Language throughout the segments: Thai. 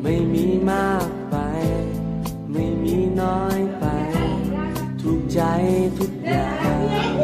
ไม่มีมากไปไม่มีน้อยไปถูกใจทุกอย่าง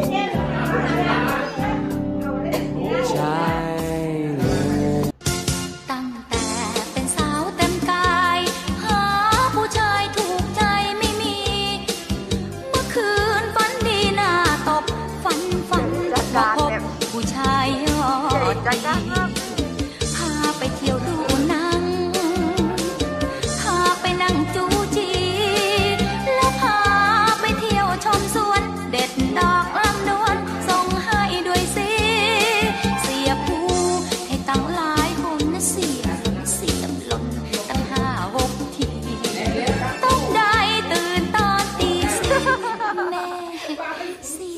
ใช่เลยตั้งแต่เป็นสาวเต็มกายหาผู้ชายถูกใจไม่มีเมื่อคืนฝันดีหน้าตบฝันพบผู้ชายยอดดีพาไปเที่ยวดูหนังพาไปนั่งจูจีแล้วพาไปเที่ยวชมสวนเด็ดดอกลำดวนส่งให้ด้วยสิเสียผู้ให้ตั้งหลายคนเสียมหล่นตั้ง5-6 ทีต้องได้ตื่นตอนตี4แม่เสีย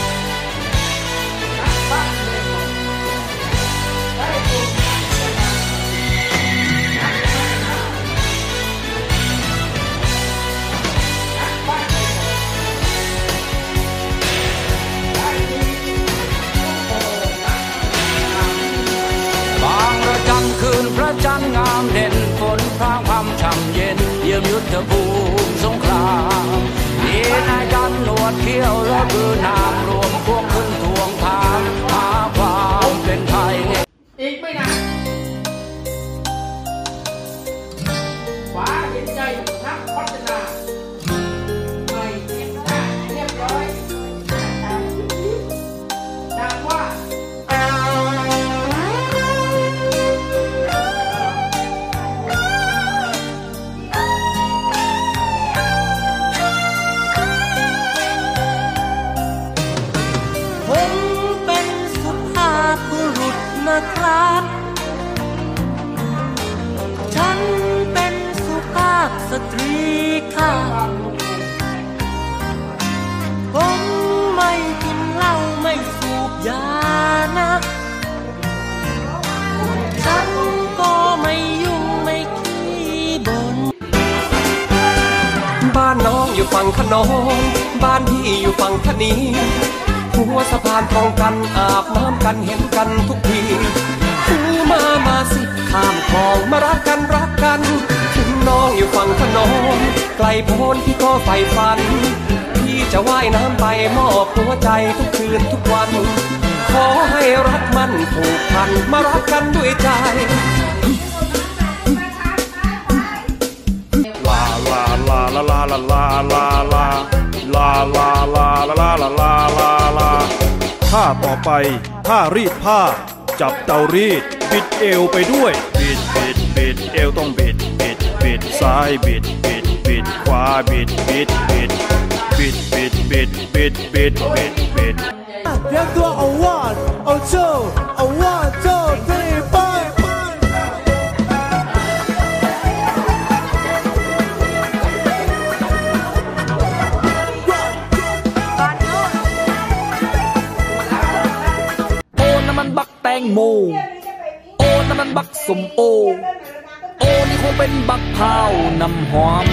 คืนพระจันทร์งามเด่นฝนพรางพรำช่ำเย็นเยี่ยมยุทธภูมิสงครามมีนายจันหนวดเขี้ยวและบือนามรวมพวกขึ้นทวงถามหาความเป็นไทยอีกไม่นานฟ้าเย็นใจนักพัฒนาไม่เรียบร้อยดังว่าครับฉันเป็นสุภาพสตรีค่ะผมไม่กินเหล้าไม่สูบยานะฉันก็ไม่ยุ่งไม่ขี้บ่นบ้านน้องอยู่ฝั่งขนองบ้านพี่อยู่ฝั่งคะนีหัวสะพานตรงกันอาบน้ำกันเห็นกันทุกทีมาสิข้ามคลองมารักกันถึงน้องอยู่ฝั่งขนงไกลโพ้นพี่ก็ใฝ่ฝันพี่จะว่ายน้ำไปมอบหัวใจทุกคืนทุกวันขอให้รักมันผูกพันมารักกันด้วยใจลาลาลาลาลาลาลาลาลาลาลาลาลาลาลาลาลาลาท่าต่อไปท่ารีดผ้าจับเตารีดบิดเอวไปด้วยบิดเอวต้องบิดซ้ายบิดขวาบิดเตรียมตัวเอา1 เอา2เอา1 2 3ไปมันบักแตงโมโอ้นั่นมันบักสมโอโอ้นี่คงเป็นบักพร้าวน้ำหอม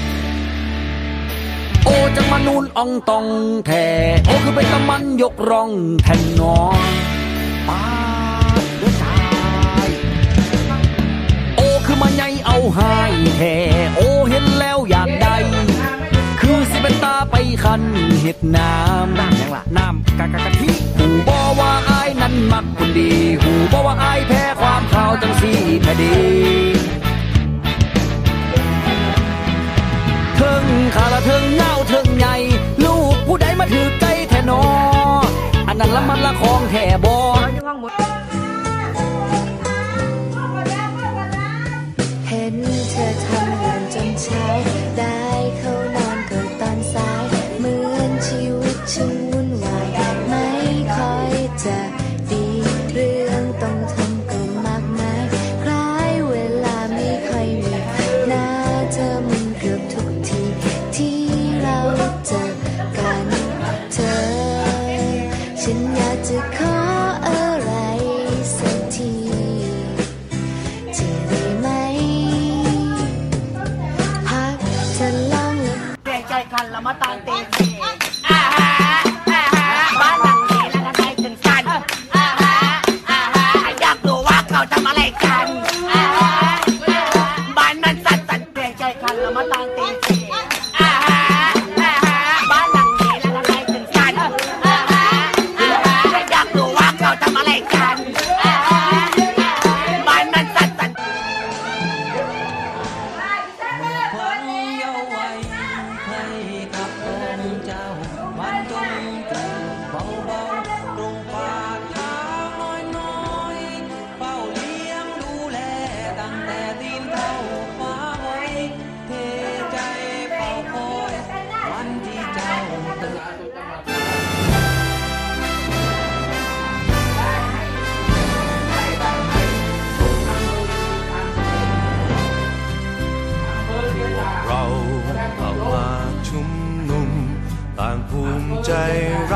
โอ้จังมานูนอ่องตองแท่โอ้คือเป็นตะมันยกร่องแท่นนอนป้าเดือดตายโอ้คือมาใหญ่เอาหายแท่โอ้เห็นแล้วอยากได้คือสิเป็นตาไปคันเห็ดน้ำยังล่ะน้ำกะทิหูบอกว่าอายนั้นมักคนดีหูบอกว่าอายแพ้ความข่าวจังสีแพ้ดีเทิงขาละเทิงเงาเทิงใหญ่ลูกผู้ใดมาถือใจแท่นออันนั้นละมันละของแท่บอเห็นเธอทำงานจนเช้าได้เข้านอนเกิดตอนสายเหมือนชีวิตฉันวุ่นวายไม่ค่อยจะดีเรื่องต้องทำก็มากมายคล้ายเวลาไม่ค่อยมีหน้าเธอมันเกือบทุกทีที่เราเจอกันเธอฉันอยากจะขออะไรสักทีจะได้ไหมกันแล้วมาตามตีบ้านหลังนี้แล้วก็ได้ถึงกันอยากรู้ว่าเขาทำอะไรกันบ้าน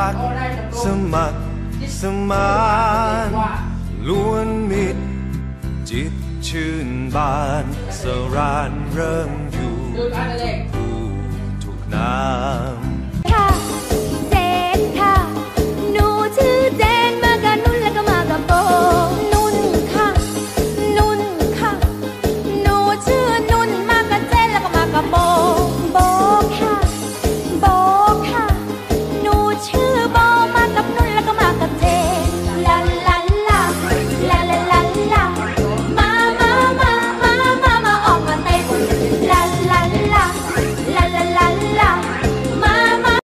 รักสมัครสมานล้วนมิตรจิตชื่นบานสรานเริ่มอยู่ผู้ถูกน้ำ